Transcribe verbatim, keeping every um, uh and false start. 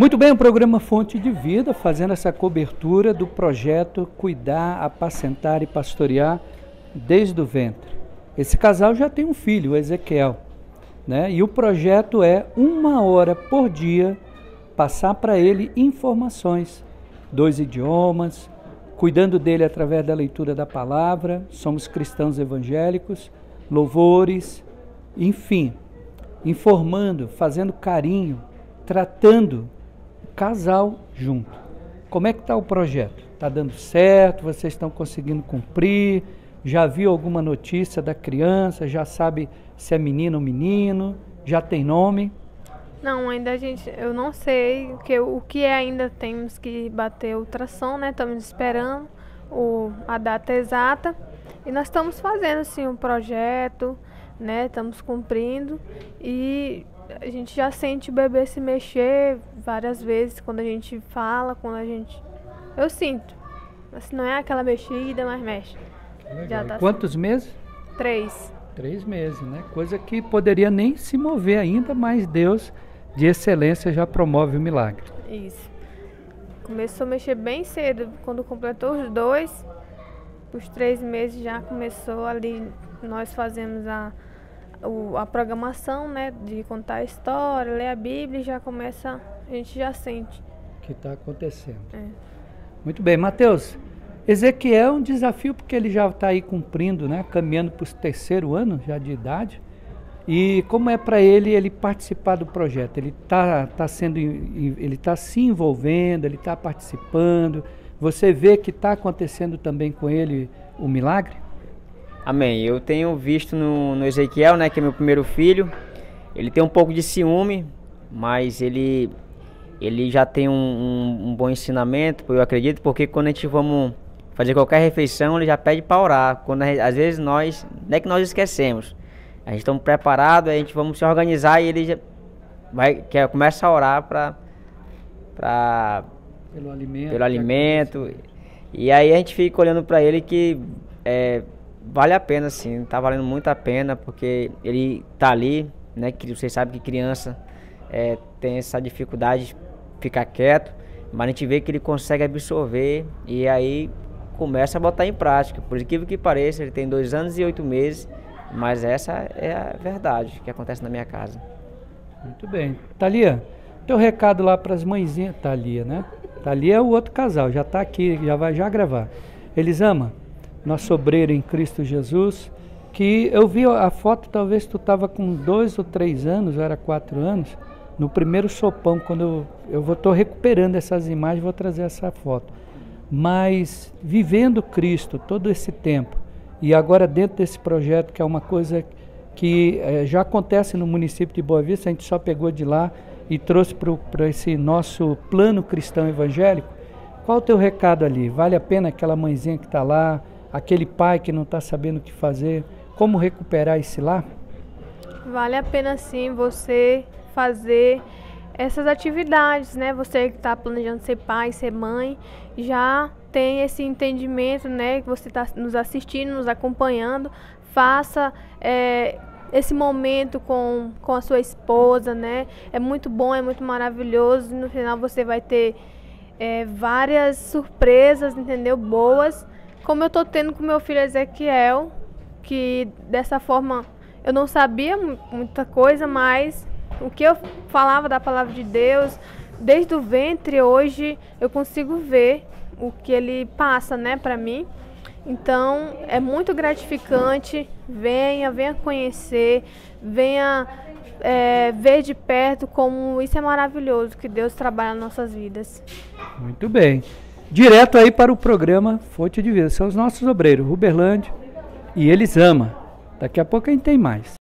Muito bem, o programa Fonte de Vida, fazendo essa cobertura do projeto Cuidar, Apacentar e Pastorear desde o ventre. Esse casal já tem um filho, o Ezequiel, né? E o projeto é uma hora por dia passar para ele informações, dois idiomas, cuidando dele através da leitura da palavra, somos cristãos evangélicos, louvores, enfim, informando, fazendo carinho, tratando o casal junto. Como é que está o projeto? Está dando certo? Vocês estão conseguindo cumprir? Já viu alguma notícia da criança? Já sabe se é menino ou menino? Já tem nome? Não, ainda a gente, eu não sei o que, o que é, ainda temos que bater a ultrassom, né? Estamos esperando o, a data exata e nós estamos fazendo assim um projeto, né? Estamos cumprindo e a gente já sente o bebê se mexer várias vezes quando a gente fala, quando a gente... Eu sinto. Assim, não é aquela mexida, mas mexe. Já tá. Quantos assim. meses? Três. Três meses, né? Coisa que poderia nem se mover ainda, mas Deus de excelência já promove o milagre. Isso. Começou a mexer bem cedo. Quando completou os dois, os três meses já começou ali, nós fazemos a, o, a programação, né? De contar a história, ler a Bíblia e já começa, a gente já sente. O que está acontecendo. É. Muito bem, Mateus. Ezequiel é um desafio porque ele já está aí cumprindo, né? Caminhando para o terceiro ano já de idade. E como é para ele ele participar do projeto? Ele está tá sendo, ele está se envolvendo, ele está participando. Você vê que está acontecendo também com ele o milagre? Amém. Eu tenho visto no, no Ezequiel, né, que é meu primeiro filho. Ele tem um pouco de ciúme, mas ele, ele já tem um, um, um bom ensinamento, eu acredito, porque quando a gente vamos fazer qualquer refeição, ele já pede para orar. Quando a, às vezes nós, não é que nós esquecemos. A gente está preparado, a gente vamos se organizar e ele já vai, quer, começa a orar para pelo alimento. Pelo alimento. E aí a gente fica olhando para ele que é, vale a pena, sim, tá valendo muito a pena, porque ele tá ali, né? Que vocês sabem que criança é, tem essa dificuldade de ficar quieto, mas a gente vê que ele consegue absorver e aí começa a botar em prática. Por incrível que pareça, ele tem dois anos e oito meses. Mas essa é a verdade que acontece na minha casa. Muito bem. Thalia, teu recado lá para as mãezinhas. Thalia, né? Thalia é o outro casal, já está aqui, já vai já gravar. Elisama, nosso obreiro em Cristo Jesus, que eu vi a foto, talvez tu estava com dois ou três anos, ou era quatro anos, no primeiro sopão, quando eu, eu vou, tô recuperando essas imagens, vou trazer essa foto. Mas vivendo Cristo todo esse tempo, e agora dentro desse projeto, que é uma coisa que eh, já acontece no município de Boa Vista, a gente só pegou de lá e trouxe para esse nosso plano cristão evangélico. Qual o teu recado ali? Vale a pena aquela mãezinha que está lá, aquele pai que não está sabendo o que fazer? Como recuperar esse lar? Vale a pena sim você fazer essas atividades, né? Você que está planejando ser pai, ser mãe, já tem esse entendimento, né? Que você está nos assistindo, nos acompanhando. Faça é, esse momento com, com a sua esposa, né? É muito bom, é muito maravilhoso. No final você vai ter é, várias surpresas, entendeu? Boas. Como eu estou tendo com meu filho Ezequiel, que dessa forma eu não sabia muita coisa, mas o que eu falava da palavra de Deus, desde o ventre, hoje eu consigo ver o que ele passa, né, para mim. Então, é muito gratificante. Venha, venha conhecer, venha é, ver de perto como isso é maravilhoso, que Deus trabalha nas nossas vidas. Muito bem. Direto aí para o programa Fonte de Vida. São os nossos obreiros, Ruberlândia e Elisama. Daqui a pouco a gente tem mais.